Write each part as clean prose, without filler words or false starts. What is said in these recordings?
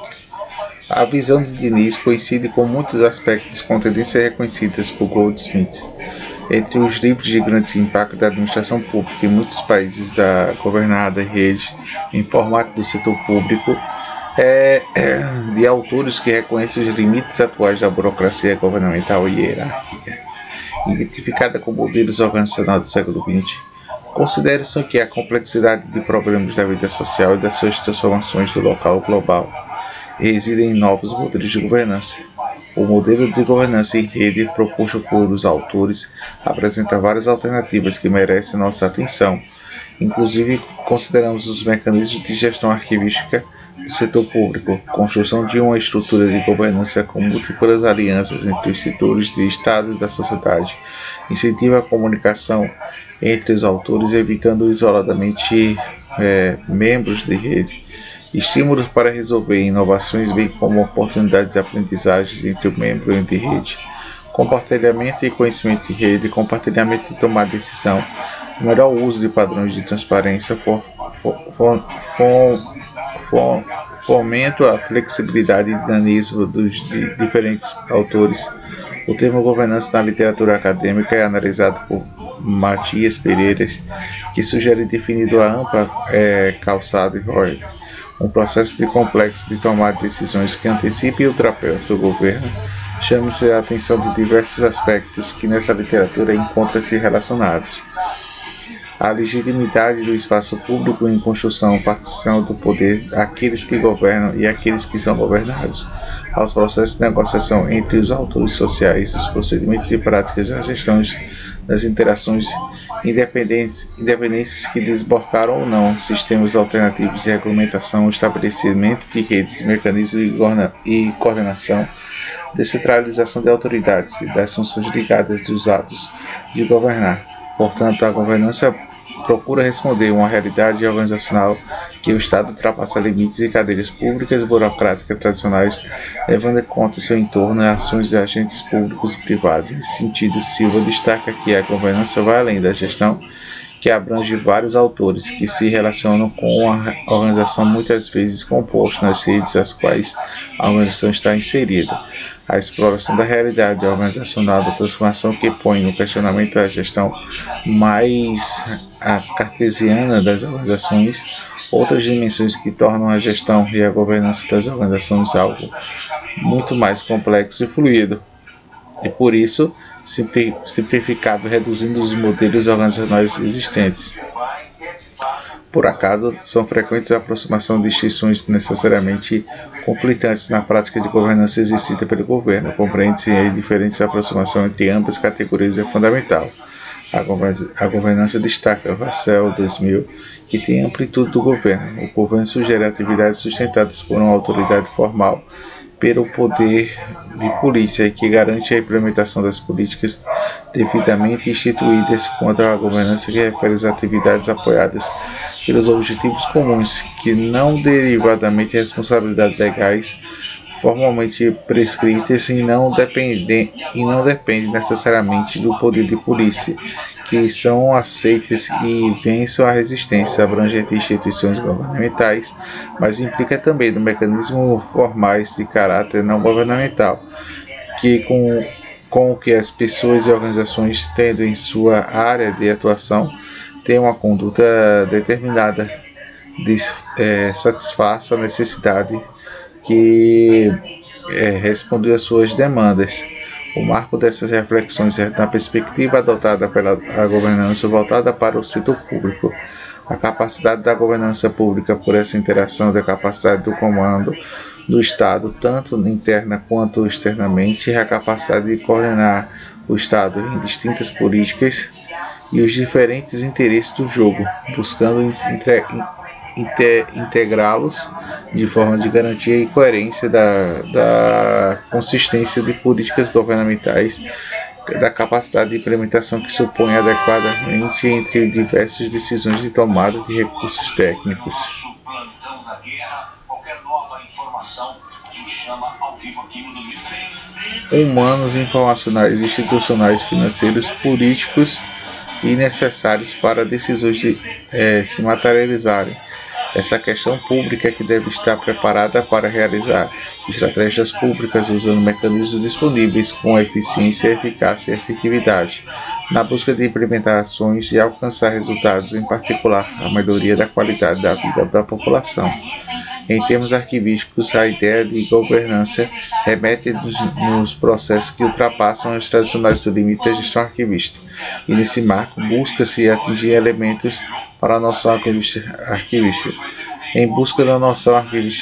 A visão de Diniz coincide com muitos aspectos com tendências reconhecidas por Goldsmith. Entre os livros de grande impacto da administração pública em muitos países da governada rede em formato do setor público, de autores que reconhecem os limites atuais da burocracia governamental e hierárquica, identificada com modelos organizacionais do século XX, consideram que a complexidade de problemas da vida social e das suas transformações do local global reside em novos modelos de governança. O modelo de governança em rede proposto por os autores apresenta várias alternativas que merecem nossa atenção. Inclusive, consideramos os mecanismos de gestão arquivística do setor público, construção de uma estrutura de governança com múltiplas alianças entre os setores de Estado e da sociedade, incentiva a comunicação entre os autores, evitando isoladamente membros de rede, estímulos para resolver inovações, bem como oportunidades de aprendizagem entre o membro de rede, compartilhamento e conhecimento de rede, compartilhamento de tomar decisão, o melhor uso de padrões de transparência, fomento a flexibilidade e dinamismo dos diferentes autores. O termo governança na literatura acadêmica é analisado por Matias Pereira, que sugere definido a ampla calçada e roda, um processo de complexo de tomar decisões que antecipe e ultrapasse o governo. Chame-se a atenção de diversos aspectos que nessa literatura encontram-se relacionados. A legitimidade do espaço público em construção, partição do poder àqueles que governam e àqueles que são governados, aos processos de negociação entre os autores sociais, os procedimentos e práticas das gestões das interações independentes que desbordaram ou não sistemas alternativos de regulamentação, estabelecimento de redes, mecanismos e coordenação, descentralização de autoridades e das funções ligadas dos atos de governar. Portanto, a governança procura responder uma realidade organizacional que o Estado ultrapassa limites e cadeias públicas burocráticas tradicionais, levando em conta o seu entorno e ações de agentes públicos e privados. Nesse sentido, Silva destaca que a governança vai além da gestão, que abrange vários autores que se relacionam com a organização, muitas vezes composta nas redes às quais a organização está inserida. A exploração da realidade organizacional da transformação que põe no questionamento a gestão mais cartesiana das organizações, outras dimensões que tornam a gestão e a governança das organizações algo muito mais complexo e fluido, e por isso simplificado, reduzindo os modelos organizacionais existentes. Por acaso, são frequentes a aproximação de distinções necessariamente conflitantes na prática de governança exercida pelo governo. Compreende-se aí diferentes aproximações entre ambas categorias é fundamental. A governança destaca Russell 2000, que tem a amplitude do governo. O governo sugere atividades sustentadas por uma autoridade formal, pelo poder de polícia e que garante a implementação das políticas devidamente instituídas, quanto à governança que refere às atividades apoiadas pelos objetivos comuns, que não derivadamente responsabilidades legais formalmente prescritas e não dependem necessariamente do poder de polícia, que são aceitas e vencem a resistência abrangente de instituições governamentais, mas implica também no mecanismos formais de caráter não governamental, que com que as pessoas e organizações, tendo em sua área de atuação, têm uma conduta determinada, satisfaça a necessidade que responder às suas demandas. O marco dessas reflexões é na perspectiva adotada pela governança voltada para o setor público. A capacidade da governança pública por essa interação da capacidade do comando do Estado, tanto interna quanto externamente, é a capacidade de coordenar o Estado em distintas políticas e os diferentes interesses do jogo, buscando integrá-los de forma de garantia e coerência da consistência de políticas governamentais, da capacidade de implementação que supõe adequadamente entre diversas decisões de tomada de recursos técnicos. Humanos, informacionais, institucionais, financeiros, políticos e necessários para decisões se materializarem. Essa questão pública que deve estar preparada para realizar estratégias públicas usando mecanismos disponíveis com eficiência, eficácia e efetividade, na busca de implementar ações e alcançar resultados, em particular a melhoria da qualidade da vida da população. Em termos arquivísticos, a ideia de governança remete nos processos que ultrapassam os tradicionais do limite da gestão arquivista. E nesse marco, busca-se atingir elementos para a noção arquivista. Em busca da noção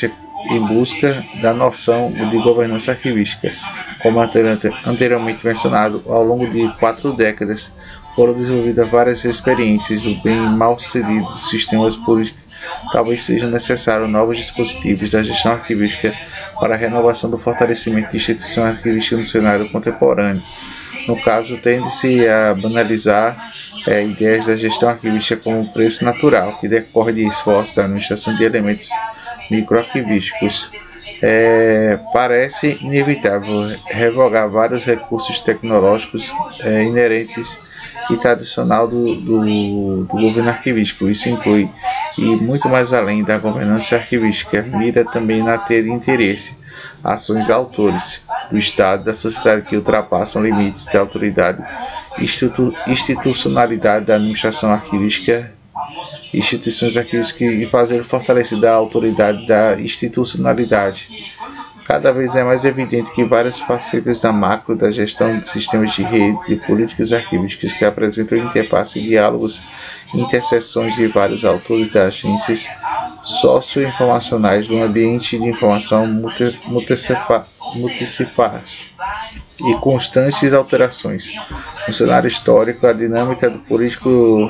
de governança arquivística. Como anteriormente mencionado, ao longo de 4 décadas, foram desenvolvidas várias experiências do bem mal sucedido dos sistemas políticos. Talvez sejam necessários novos dispositivos da gestão arquivística para a renovação do fortalecimento de instituições arquivísticas no cenário contemporâneo. No caso, tende-se a banalizar ideias da gestão arquivística como um preço natural, que decorre de esforços da administração de elementos microarquivísticos. Parece inevitável revogar vários recursos tecnológicos inerentes e tradicional do governo arquivístico. Isso inclui, e muito mais além da governança arquivística, mira também na ter de interesse ações de autores do Estado e da sociedade que ultrapassam limites da autoridade e institucionalidade da administração arquivística, instituições arquivísticas, e fazer fortalecer a autoridade da institucionalidade. Cada vez é mais evidente que várias facetas da macro da gestão de sistemas de rede de políticas arquivísticas que apresentam interface, diálogos e interseções de vários autores das agências socioinformacionais do ambiente de informação multicifárias e constantes alterações. No cenário histórico, a dinâmica do político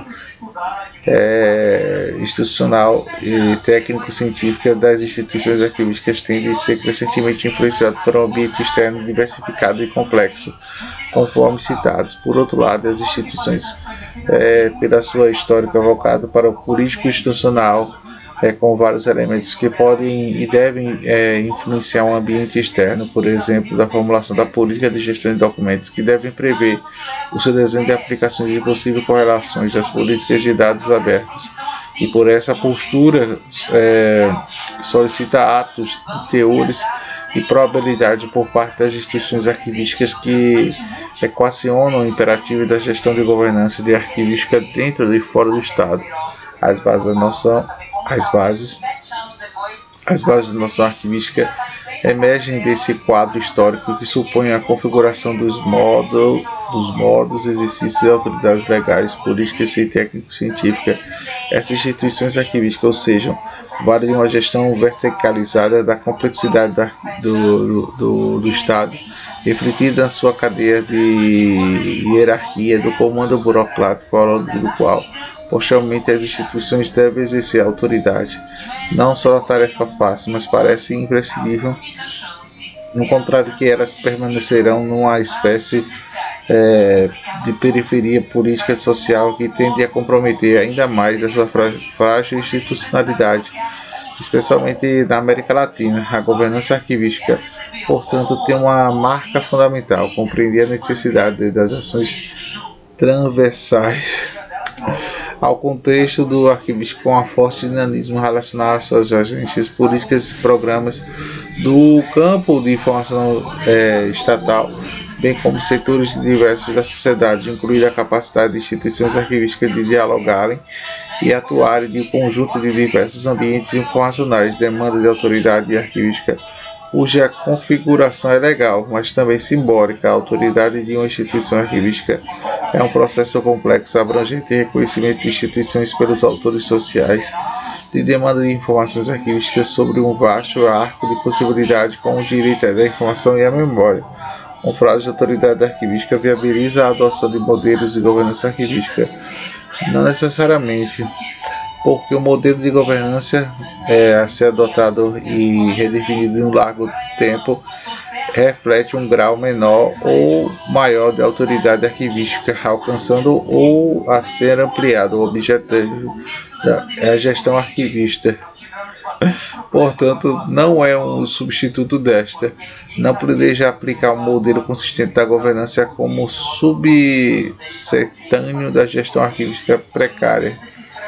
institucional e técnico-científica das instituições arquivísticas tende a ser crescentemente influenciado por um ambiente externo diversificado e complexo, conforme citados. Por outro lado, as instituições, pela sua história, voltadas para o político institucional, com vários elementos que podem e devem influenciar um ambiente externo, por exemplo, da formulação da política de gestão de documentos, que devem prever o seu desenho de aplicações e possíveis correlações das políticas de dados abertos. E por essa postura, solicita atos de teores e probabilidade por parte das instituições arquivísticas que equacionam o imperativo da gestão de governança de arquivística dentro e fora do Estado. As bases da noção arquivística emergem desse quadro histórico que supõe a configuração dos modos, exercícios de autoridades legais, políticas e técnico-científicas. Essas instituições arquivísticas, ou seja, valem uma gestão verticalizada da complexidade do Estado, refletida na sua cadeia de hierarquia do comando burocrático, ao longo do qual posteriormente as instituições devem exercer autoridade, não só na tarefa fácil, mas parece imprescindível, no contrário que elas permanecerão numa espécie de periferia política e social que tende a comprometer ainda mais a sua frágil institucionalidade, especialmente na América Latina. A governança arquivística, portanto, tem uma marca fundamental: compreender a necessidade das ações transversais ao contexto do arquivístico, com um forte dinamismo relacionado às suas agências políticas e programas do campo de informação estatal, bem como setores diversos da sociedade, incluindo a capacidade de instituições arquivísticas de dialogarem e atuarem de conjunto de diversos ambientes informacionais, demanda de autoridade arquivística, cuja configuração é legal, mas também simbólica. A autoridade de uma instituição arquivística é um processo complexo, abrangente e reconhecimento de instituições pelos autores sociais, de demanda de informações arquivísticas sobre um vasto arco de possibilidades, como o direito à informação e à memória. Um frágil de autoridade arquivística viabiliza a adoção de modelos de governança arquivística. Não necessariamente, porque o modelo de governança a ser adotado e redefinido em um largo tempo reflete um grau menor ou maior de autoridade arquivística, alcançando ou a ser ampliado. O objetivo é a gestão arquivista. Portanto, não é um substituto desta. Não planeja aplicar um modelo consistente da governança como subsetâneo da gestão arquivística precária.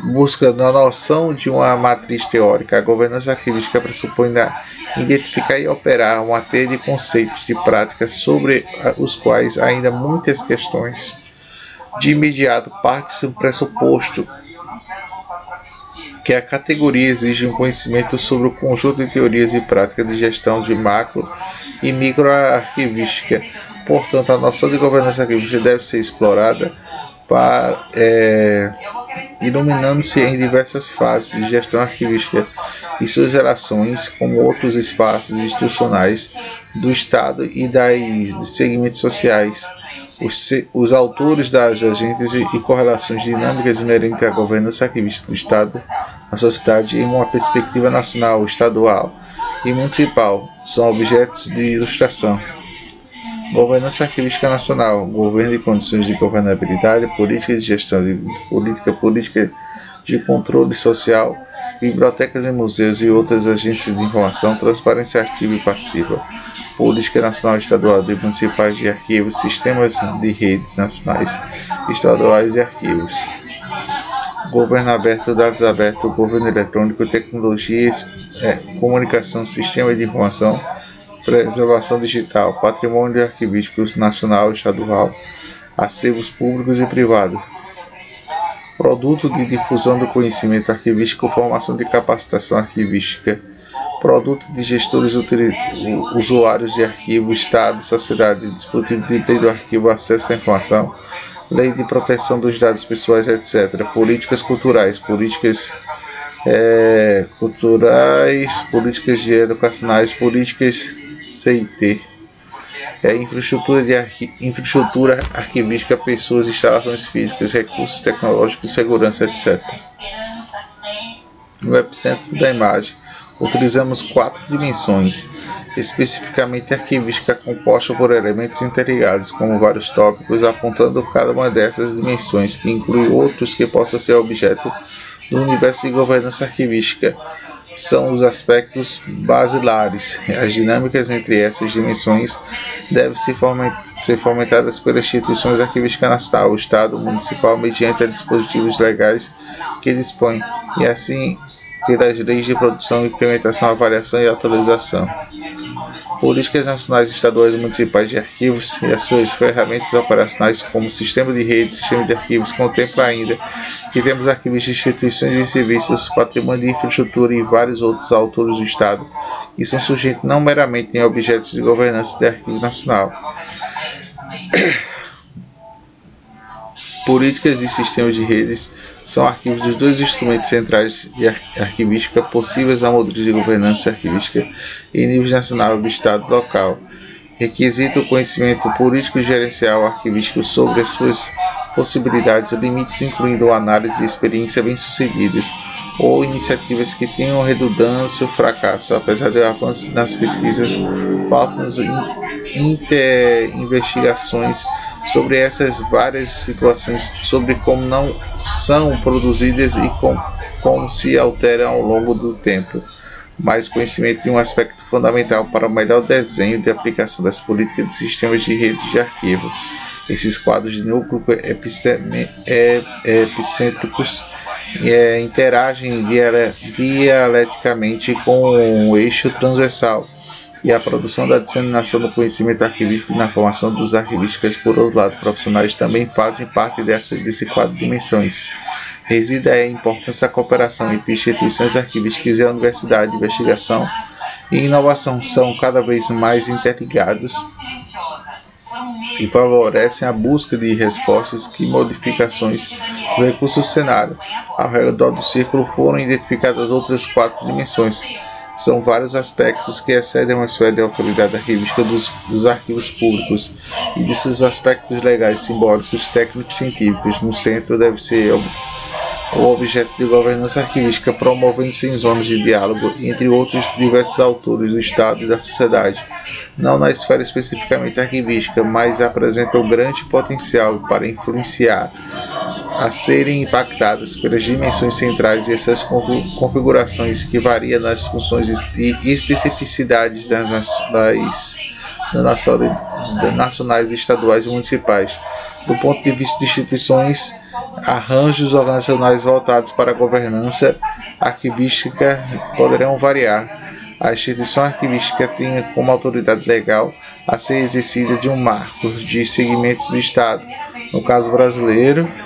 busca na noção de uma matriz teórica. A governança arquivística pressupõe identificar e operar uma teia de conceitos de práticas sobre os quais ainda muitas questões. De imediato, parte-se do pressuposto que a categoria exige um conhecimento sobre o conjunto de teorias e práticas de gestão de macro e microarquivística. Portanto, a noção de governança arquivística deve ser explorada para iluminando-se em diversas fases de gestão arquivística e suas relações com outros espaços institucionais do Estado e dos segmentos sociais. Os autores das agentes e correlações dinâmicas inerentes à governança arquivística do Estado na sociedade em uma perspectiva nacional, estadual e municipal são objetos de ilustração. Governança arquivística nacional, governo e condições de governabilidade, política de gestão de política de controle social, bibliotecas e museus e outras agências de informação, transparência ativa e passiva, política nacional, estadual e municipais de arquivos, sistemas de redes nacionais, estaduais e arquivos, governo aberto, dados abertos, governo eletrônico, tecnologias, comunicação, sistemas de informação, preservação digital, patrimônio arquivístico nacional e estadual, acervos públicos e privados, produto de difusão do conhecimento arquivístico, formação de capacitação arquivística, produto de gestores usuários de arquivo, Estado, sociedade, dispositivo de lei do arquivo, acesso à informação, lei de proteção dos dados pessoais, etc., políticas culturais, políticas políticas educacionais, políticas CIT, infraestrutura arquivística, pessoas, instalações físicas, recursos tecnológicos, segurança, etc. No epicentro da imagem, utilizamos 4 dimensões, especificamente arquivística, composta por elementos interligados, como vários tópicos, apontando cada uma dessas dimensões, que inclui outros que possam ser objeto do universo de governança arquivística. São os aspectos basilares. As dinâmicas entre essas dimensões devem ser fomentadas pelas instituições arquivísticas nacional, o Estado, municipal, mediante dispositivos legais que dispõem, e assim pelas leis de produção, implementação, avaliação e atualização. Políticas nacionais, estaduais e municipais de arquivos e as suas ferramentas operacionais, como sistema de rede, sistema de arquivos, contempla ainda que temos arquivistas, instituições e serviços, patrimônio de infraestrutura e vários outros autores do Estado, que são sujeitos não meramente em objetos de governança de arquivo nacional. Políticas e sistemas de redes são arquivos dos 2 instrumentos centrais de arquivística possíveis na matriz de governança arquivística em nível nacional do Estado local. Requisita o conhecimento político e gerencial arquivístico sobre as suas possibilidades e limites, incluindo a análise de experiências bem-sucedidas ou iniciativas que tenham redundância ou fracasso. Apesar do avanço nas pesquisas, faltam-nos investigações sobre essas várias situações, sobre como não são produzidas e como se alteram ao longo do tempo. Mais conhecimento de um aspecto fundamental para o melhor desenho de aplicação das políticas de sistemas de redes de arquivo. Esses quadros de núcleo epicêntricos interagem dialeticamente com o eixo transversal, e a produção da disseminação do conhecimento arquivístico e na formação dos arquivistas, por outro lado, profissionais também fazem parte desse quadro de dimensões. Reside a importância da cooperação entre instituições arquivísticas e a universidade. Investigação e inovação são cada vez mais interligados e favorecem a busca de respostas que modificações do recurso do cenário. Ao redor do círculo foram identificadas outras 4 dimensões. São vários aspectos que excedem a esfera de autoridade arquivística dos arquivos públicos e de seus aspectos legais, simbólicos, técnicos e científicos. No centro deve ser o objeto de governança arquivística, promovendo-se em zonas de diálogo entre outros diversos autores do Estado e da sociedade, não na esfera especificamente arquivística, mas apresenta um grande potencial para influenciar, a serem impactadas pelas dimensões centrais e essas configurações que variam nas funções e especificidades nacionais, estaduais e municipais. Do ponto de vista de instituições arranjos organizacionais voltados para a governança arquivística poderão variar. A instituição arquivística tem como autoridade legal a ser exercida de um marco de segmentos do Estado. No caso brasileiro,